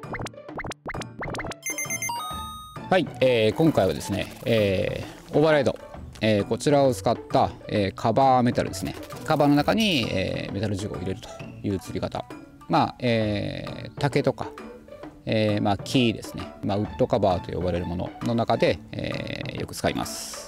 はい、今回はですね、オーバーライド、こちらを使った、カバーメタルですね。カバーの中に、メタルジグを入れるという釣り方。竹とか、木ですね、ウッドカバーと呼ばれるものの中で、よく使います。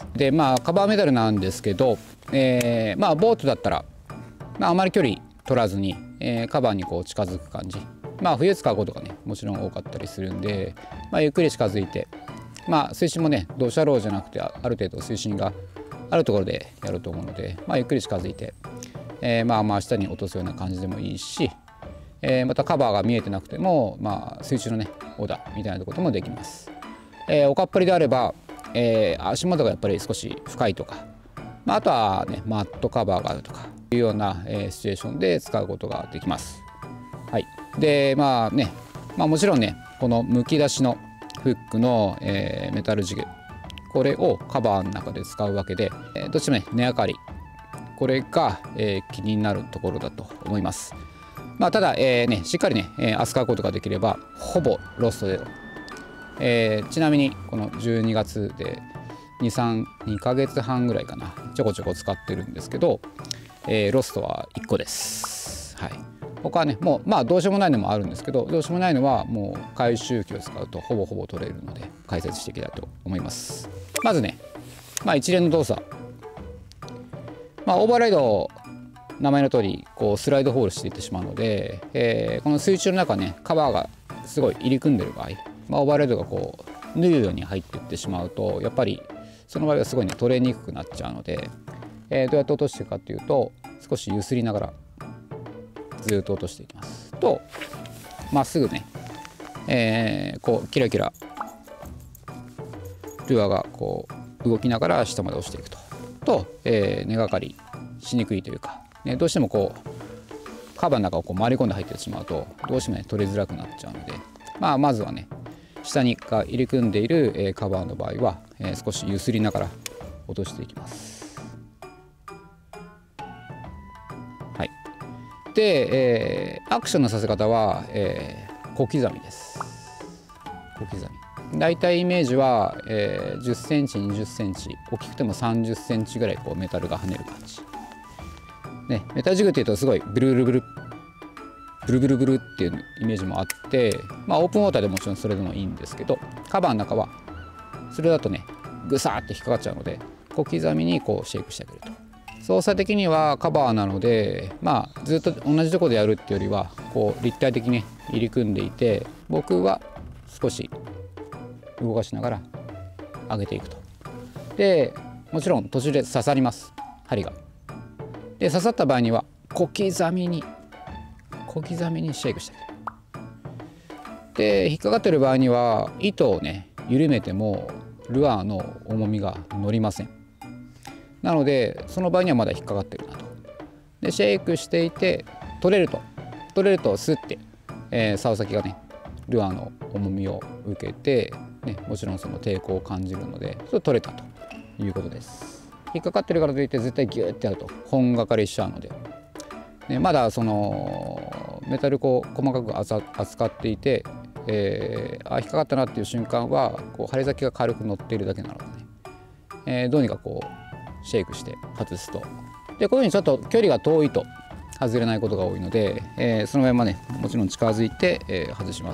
でカバーメタルなんですけど、ボートだったら、あまり距離取らずに、カバーにこう近づく感じ。冬使うことがねもちろん多かったりするんで、ゆっくり近づいて、水深もねドシャローじゃなくてある程度水深があるところでやると思うので、ゆっくり近づいて、下に落とすような感じでもいいし、またカバーが見えてなくても、水中のねオダみたいなところもできます。おかっぱりであれば、足元がやっぱり少し深いとか、あとはねマットカバーがあるとかいうような、シチュエーションで使うことができます。はい、でもちろんねこのむき出しのフックの、メタルジグ、これをカバーの中で使うわけで、どうしてもね根明かり、これが、気になるところだと思います。ただ、しっかりね、扱うことができればほぼロストゼロ。ちなみにこの12月で2ヶ月半ぐらいかな、ちょこちょこ使ってるんですけど、ロストは1個です。はい、他はねもうどうしようもないのもあるんですけど、どうしようもないのはもう回収機を使うとほぼ取れるので解説していきたいと思います。まずね、一連の動作、オーバーライド、名前の通りこうスライドホールしていってしまうので、この水中の中ねカバーがすごい入り組んでる場合、オーバーライドがこう縫うように入っていってしまうと、やっぱりその場合はすごいね取れにくくなっちゃうので、どうやって落としていくかっていうと、少し揺すりながらずっと落としていきますと、まっすぐね、こうキラキラルアーがこう動きながら下まで落ちていくと、根がかりしにくいというか、どうしてもこうカバーの中をこう回り込んで入ってしまうとどうしてもね取りづらくなっちゃうので、まずはね下に入り組んでいる、カバーの場合は、少し揺すりながら落としていきます。はい、で、アクションのさせ方は、小刻みです。小刻み、だいたいイメージは、10センチ20センチ、大きくても30センチぐらいこうメタルが跳ねる感じ、ね、メタルジグっていうとすごいブルブルっていうイメージもあって、オープンウォーターでもちろんそれでもいいんですけど、カバーの中はそれだとねグサーって引っかかっちゃうので、小刻みにこうシェイクしてあげると。操作的にはカバーなので、ずっと同じところでやるっていうよりはこう立体的に入り組んでいて、僕は少し動かしながら上げていくと。でもちろん途中で刺さります、針が。で刺さった場合には小刻みにシェイクしてあげる。で引っかかってる場合には糸をね緩めてもルアーの重みが乗りません。なのでその場合にはまだ引っかかってるなと。でシェイクしていて取れるとスッて、竿先がねルアーの重みを受けて、もちろんその抵抗を感じるのでそれ取れたということです。引っかかってるからといって絶対ギューってやると本がかりしちゃうので、まだそのメタルこう細かく扱っていて、引っかかったなっていう瞬間はこう針先が軽く乗っているだけなのでね、どうにかこうシェイクして外すと。でこういうふうにちょっと距離が遠いと外れないことが多いので、その辺はねもちろん近づいて、外します。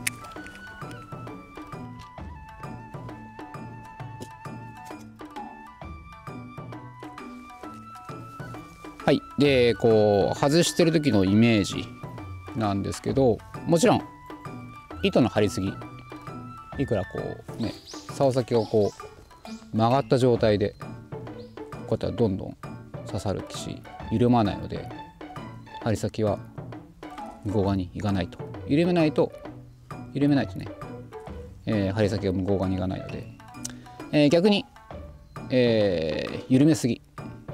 はい、でこう外してる時のイメージなんですけど、もちろん糸の張りすぎ、いくらこうね竿先をこう曲がった状態でこうやってどんどん刺さるし緩まないので、針先は向こう側に行かないと、緩めないとね、針先が向こう側に行かないので、逆に、緩めすぎ、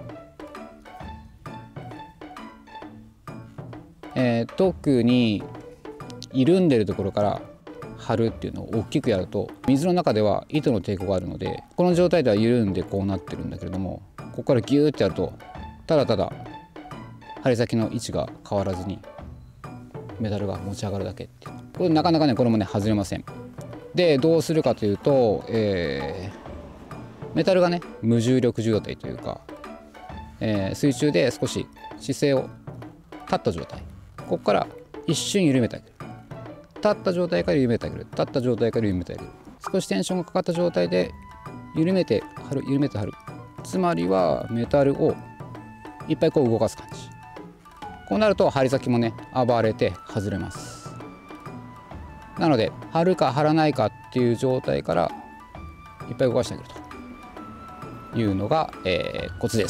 特に緩んでるところから張るっていうのを大きくやると水の中では糸の抵抗があるので、この状態では緩んでこうなってるんだけれども、ここからギューってやるとただただ針先の位置が変わらずにメタルが持ち上がるだけっていう、これなかなかねこれもね外れません。でどうするかというと、メタルがね無重力状態というか、水中で少し姿勢を立った状態、ここから一瞬緩めてあげる、立った状態から緩めてあげる、立った状態から緩めてあげる、少しテンションがかかった状態で緩めて張る、緩めて張る、つまりはメタルをいっぱいこう動かす感じ。こうなると針先もね暴れて外れます。なので張るか張らないかっていう状態からいっぱい動かしてあげるというのが、コツです。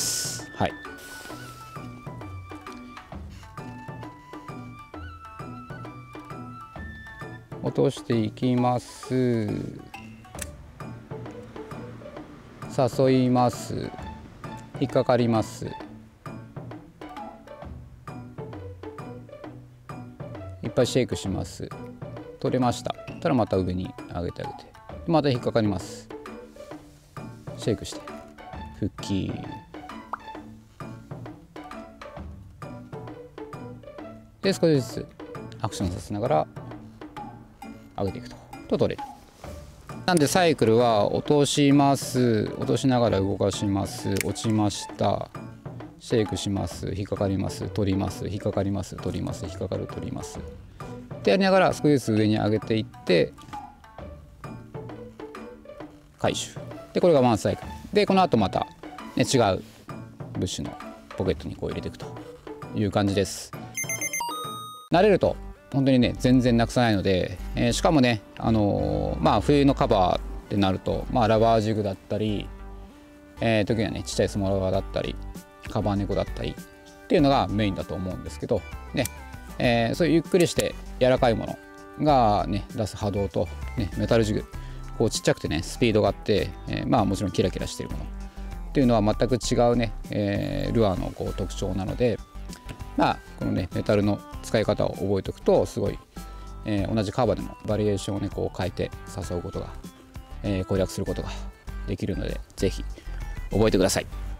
はい。落としていきます。誘います。引っかかります。いっぱいシェイクします。取れました。たらまた上に上げてあげて、また引っかかります。シェイクして復帰。で少しずつアクションさせながら上げていくと取れる。なんでサイクルは落とします、落としながら動かします、落ちました、シェイクします、引っかかります、取ります、引っかかります、取ります、引っかかる、取りますってやりながら少しずつ上に上げていって回収で、これがワンサイクルで、この後また、ね、違うブッシュのポケットにこう入れていくという感じです。慣れると本当にね全然なくさないので、しかもね冬のカバーってなると、ラバージグだったり、時にはねちっちゃいスモラバーだったりカバー猫だったりっていうのがメインだと思うんですけどね、そういうゆっくりして柔らかいものがね出す波動と、ね、メタルジグこうちっちゃくてねスピードがあって、もちろんキラキラしているものっていうのは全く違うね、ルアーのこう特徴なので、このねメタルの使い方を覚えておくとすごい、同じカバーでもバリエーションをねこう変えて誘うことが、攻略することができるので、ぜひ覚えてください。